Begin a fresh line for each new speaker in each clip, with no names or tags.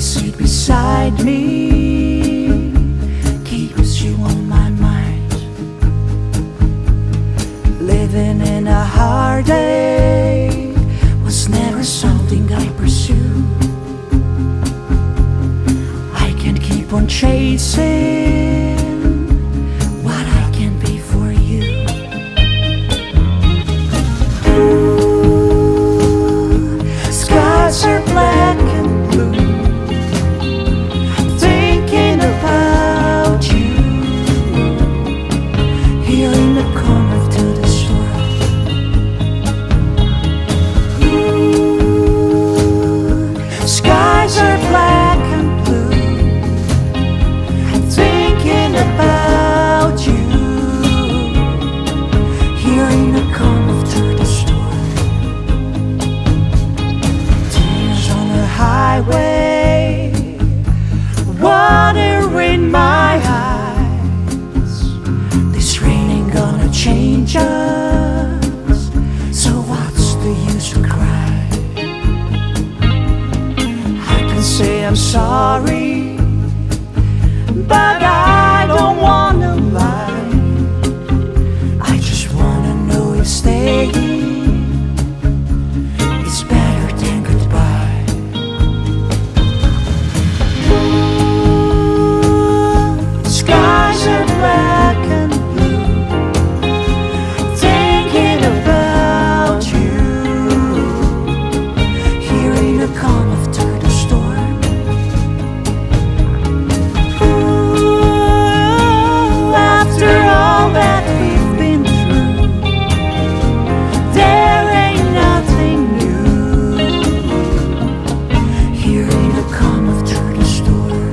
sit beside me, keeps you on my mind. Living in a heartache was never something I pursued. I can't keep on chasing what I can be for you. Ooh, skies are black and blue, thinking about you, here in the corner to the store. Ooh, skies are black and blue, thinking about you, here in the corner to the store. Tears on the highway, water in my eyes. This rain ain't gonna change us, so what's the use to cry? I can say I'm sorry, but I don't wanna lie. I just wanna know if staying is better than goodbye. Skies are black and blue, thinking about you, here in the calm after the storm. Ooh, after all that we've been through, there ain't nothing new, here in the calm after the storm.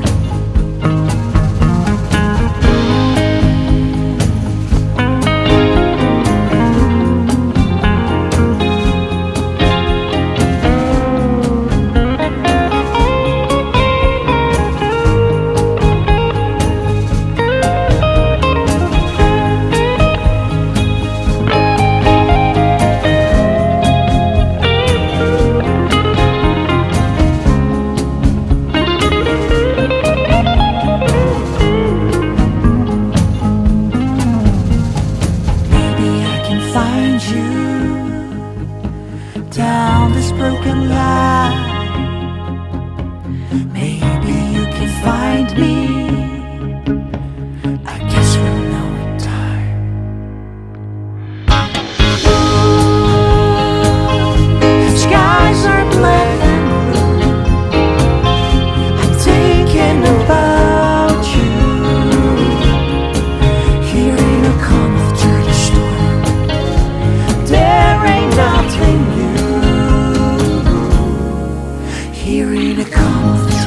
Maybe I can find you down this broken line. Maybe you can find me. I guess we'll know in time. Ooh, skies are black and blue, I'm thinking about you, here in the calm after the storm. There ain't nothing new, here in the calm after